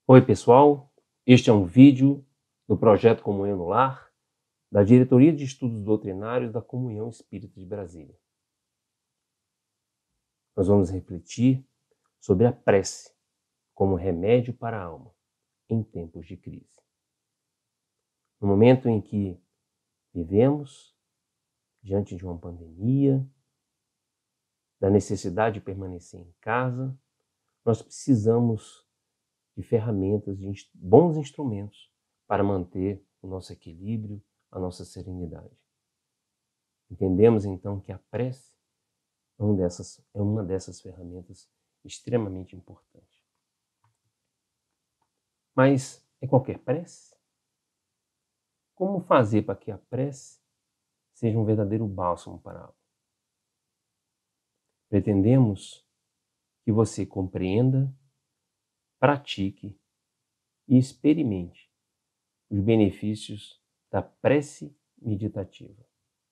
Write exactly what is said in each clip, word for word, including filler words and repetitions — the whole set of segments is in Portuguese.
Oi pessoal, este é um vídeo do Projeto Comunhão no Lar, da Diretoria de Estudos Doutrinários da Comunhão Espírita de Brasília. Nós vamos refletir sobre a prece como remédio para a alma em tempos de crise. No momento em que vivemos diante de uma pandemia, da necessidade de permanecer em casa, nós precisamos de ferramentas, de bons instrumentos para manter o nosso equilíbrio, a nossa serenidade. Entendemos então que a prece é uma dessas, é uma dessas ferramentas extremamente importante. Mas é qualquer prece? Como fazer para que a prece seja um verdadeiro bálsamo para a alma? Pretendemos que você compreenda, pratique e experimente os benefícios da prece meditativa.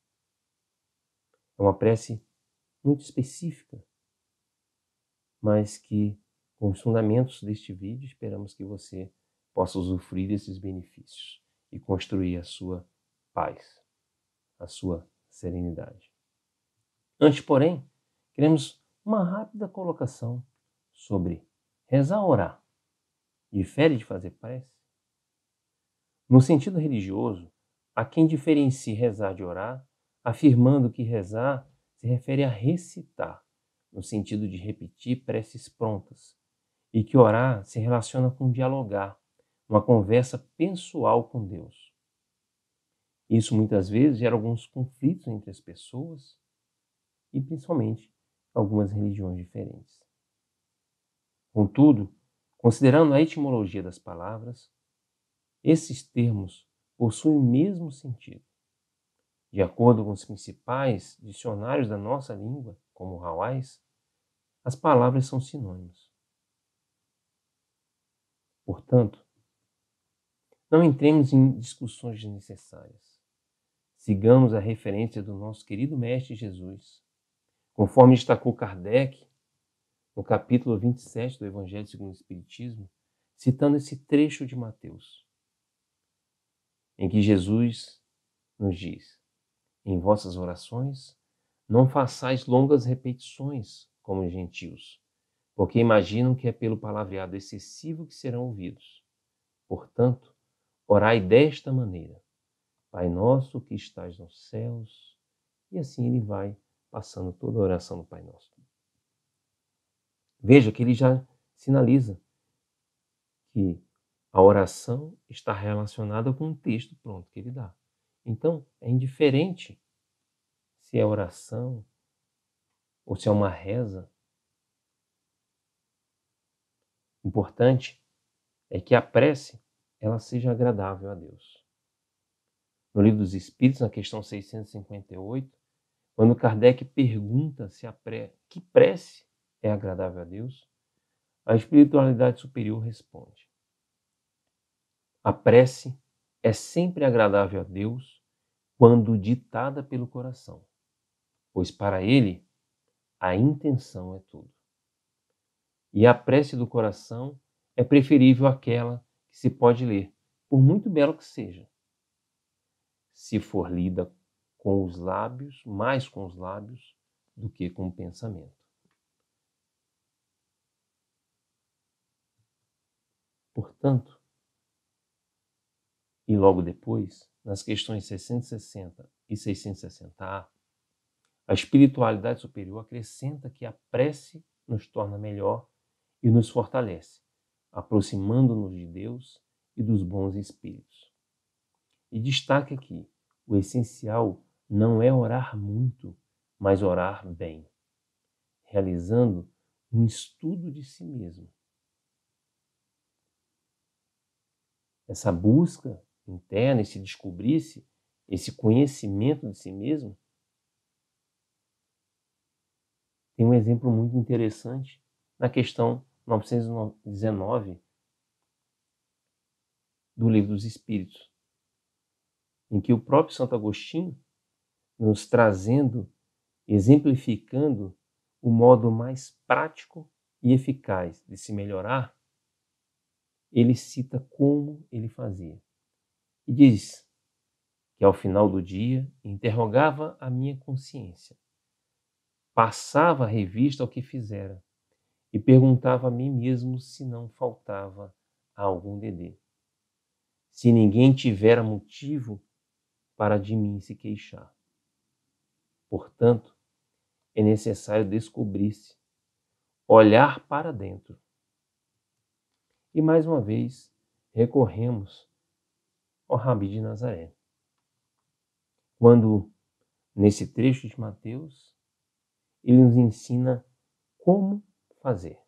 É uma prece muito específica, mas que, com os fundamentos deste vídeo, esperamos que você possa usufruir desses benefícios e construir a sua paz, a sua serenidade. Antes, porém, queremos uma rápida colocação sobre rezar ou orar. Difere de fazer prece? No sentido religioso, há quem diferencie rezar de orar, afirmando que rezar se refere a recitar, no sentido de repetir preces prontas, e que orar se relaciona com dialogar, uma conversa pessoal com Deus. Isso muitas vezes gera alguns conflitos entre as pessoas e principalmente algumas religiões diferentes. Contudo, considerando a etimologia das palavras, esses termos possuem o mesmo sentido. De acordo com os principais dicionários da nossa língua, como o Hawais, as palavras são sinônimos. Portanto, não entremos em discussões desnecessárias. Sigamos a referência do nosso querido Mestre Jesus, conforme destacou Kardec no capítulo vinte e sete do Evangelho segundo o Espiritismo, citando esse trecho de Mateus, em que Jesus nos diz: em vossas orações não façais longas repetições como os gentios, porque imaginam que é pelo palavreado excessivo que serão ouvidos. Portanto, orai desta maneira: Pai nosso que estás nos céus. E assim ele vai passando toda a oração do Pai Nosso. Veja que ele já sinaliza que a oração está relacionada com o texto pronto que ele dá. Então, é indiferente se é oração ou se é uma reza. O importante é que a prece ela seja agradável a Deus. No Livro dos Espíritos, na questão seiscentos e cinquenta e oito, quando Kardec pergunta se a pre... que prece é agradável a Deus, a espiritualidade superior responde: a prece é sempre agradável a Deus quando ditada pelo coração, pois para ele a intenção é tudo. E a prece do coração é preferível àquela que se pode ler, por muito belo que seja, se for lida com os lábios, mais com os lábios do que com o pensamento. Portanto, e logo depois, nas questões seiscentos e sessenta e seiscentos e sessenta A, a espiritualidade superior acrescenta que a prece nos torna melhor e nos fortalece, aproximando-nos de Deus e dos bons espíritos. E destaca que o essencial não é orar muito, mas orar bem, realizando um estudo de si mesmo. Essa busca interna, esse descobrir-se, esse conhecimento de si mesmo, tem um exemplo muito interessante na questão novecentos e dezenove do Livro dos Espíritos, em que o próprio Santo Agostinho, nos trazendo, exemplificando o modo mais prático e eficaz de se melhorar, ele cita como ele fazia. E diz que ao final do dia interrogava a minha consciência, passava a revista ao que fizera e perguntava a mim mesmo se não faltava algum dedê. Se ninguém tivera motivo para de mim se queixar. Portanto, é necessário descobrir-se, olhar para dentro. E mais uma vez, recorremos ao Rabi de Nazaré. Quando, nesse trecho de Mateus, ele nos ensina como fazer.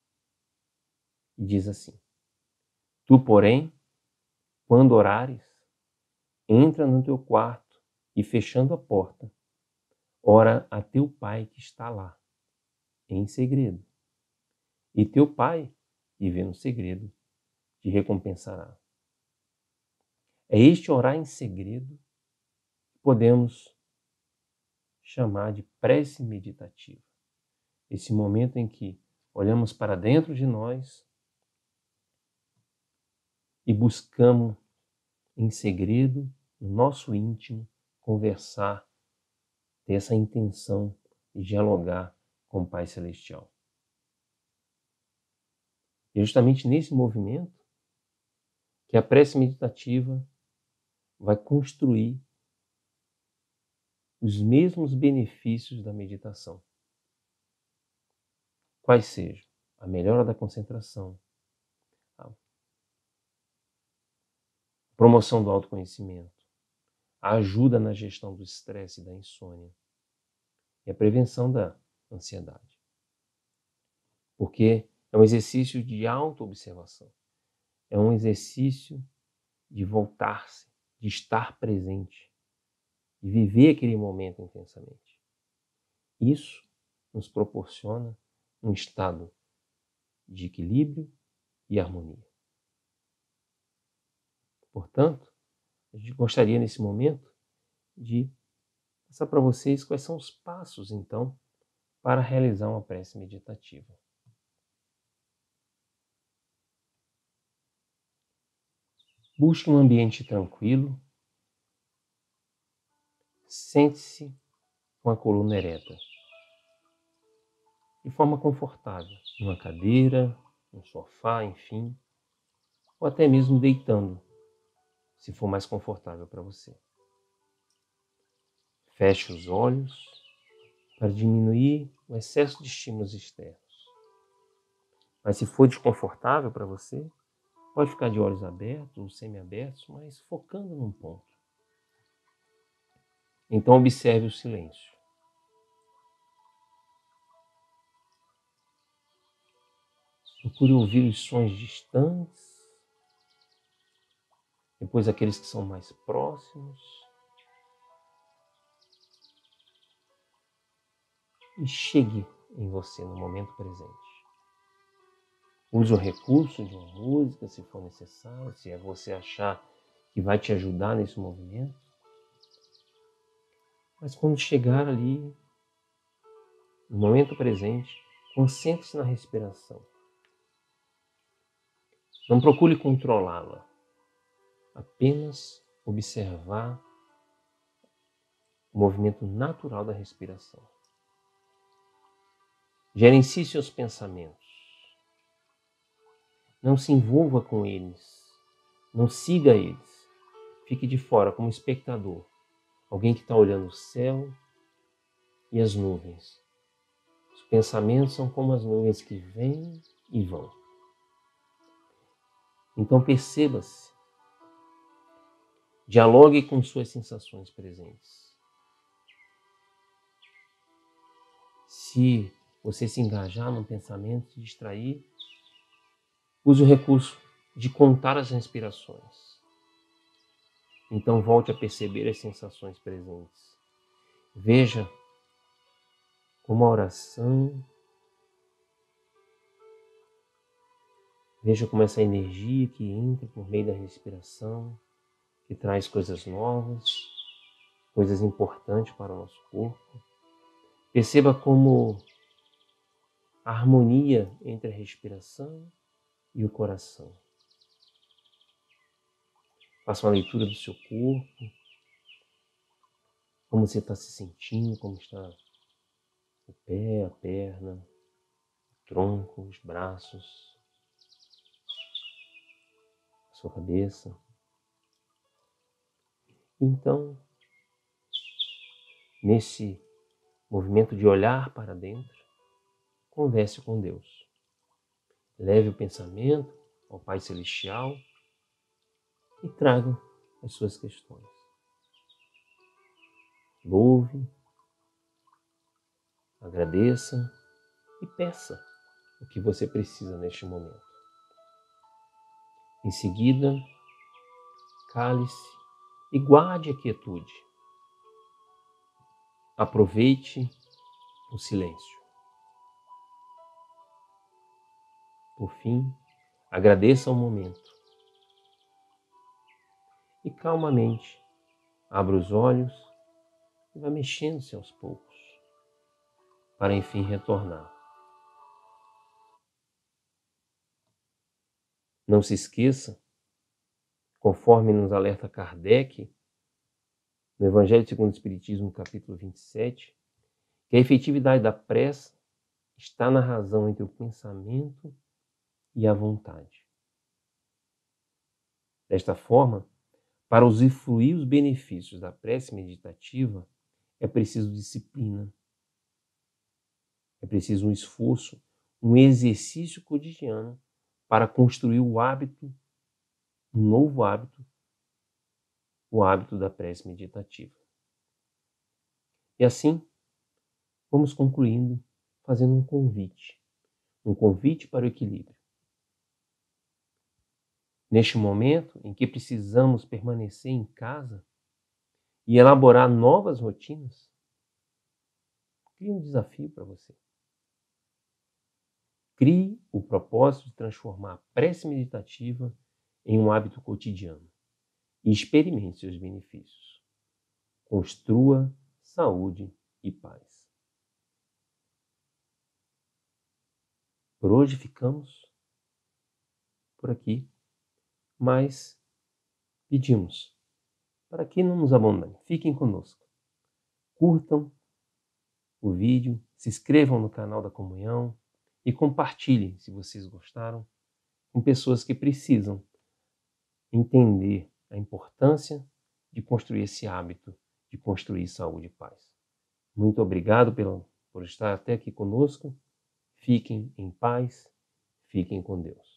E diz assim: Tu, porém, quando orares, entra no teu quarto e, fechando a porta, ora a teu pai que está lá, em segredo. E teu pai, que vê no segredo, te recompensará. É este orar em segredo que podemos chamar de prece meditativa. Esse momento em que olhamos para dentro de nós e buscamos em segredo, no nosso íntimo, conversar, ter essa intenção de dialogar com o Pai Celestial. E é justamente nesse movimento que a prece meditativa vai construir os mesmos benefícios da meditação. Quais sejam? A melhora da concentração, a promoção do autoconhecimento, a ajuda na gestão do estresse e da insônia e a prevenção da ansiedade. Porque é um exercício de autoobservação, é um exercício de voltar-se, de estar presente, de viver aquele momento intensamente. Isso nos proporciona um estado de equilíbrio e harmonia. Portanto, a gente gostaria nesse momento de passar para vocês quais são os passos, então, para realizar uma prece meditativa. Busque um ambiente tranquilo, sente-se com a coluna ereta, de forma confortável, numa cadeira, num sofá, enfim, ou até mesmo deitando, se for mais confortável para você. Feche os olhos para diminuir o excesso de estímulos externos. Mas se for desconfortável para você, pode ficar de olhos abertos ou semiabertos, mas focando num ponto. Então observe o silêncio. Procure ouvir os sons distantes, depois aqueles que são mais próximos. E chegue em você no momento presente. Use o recurso de uma música, se for necessário, se é você achar que vai te ajudar nesse movimento. Mas quando chegar ali, no momento presente, concentre-se na respiração. Não procure controlá-la. Apenas observar o movimento natural da respiração. Gerencie seus pensamentos. Não se envolva com eles. Não siga eles. Fique de fora como espectador. Alguém que está olhando o céu e as nuvens. Os pensamentos são como as nuvens que vêm e vão. Então perceba-se. Dialogue com suas sensações presentes. Se você se engajar num pensamento, se distrair, use o recurso de contar as respirações. Então volte a perceber as sensações presentes. Veja como a oração, veja como essa energia que entra por meio da respiração, que traz coisas novas, coisas importantes para o nosso corpo. Perceba como a harmonia entre a respiração e o coração. Faça uma leitura do seu corpo, como você está se sentindo, como está o pé, a perna, o tronco, os braços, a sua cabeça. Então, nesse movimento de olhar para dentro, converse com Deus. Leve o pensamento ao Pai Celestial e traga as suas questões. Louve, agradeça e peça o que você precisa neste momento. Em seguida, cale-se e guarde a quietude. Aproveite o silêncio. Por fim, agradeça o momento. E calmamente, abra os olhos e vá mexendo-se aos poucos, para enfim retornar. Não se esqueça, conforme nos alerta Kardec, no Evangelho segundo o Espiritismo, capítulo vinte e sete, que a efetividade da prece está na razão entre o pensamento e a vontade. Desta forma, para usufruir os benefícios da prece meditativa, é preciso disciplina, é preciso um esforço, um exercício cotidiano para construir o hábito, um novo hábito, o hábito da prece meditativa. E assim, vamos concluindo fazendo um convite, um convite para o equilíbrio. Neste momento em que precisamos permanecer em casa e elaborar novas rotinas, crie um desafio para você. Crie o propósito de transformar a prece meditativa em um hábito cotidiano e experimente seus benefícios. Construa saúde e paz. Por hoje ficamos por aqui, mas pedimos para que não nos abandonem. Fiquem conosco. Curtam o vídeo, se inscrevam no canal da Comunhão e compartilhem, se vocês gostaram, com pessoas que precisam entender a importância de construir esse hábito, de construir saúde e paz. Muito obrigado pelo, por estar até aqui conosco. Fiquem em paz, fiquem com Deus.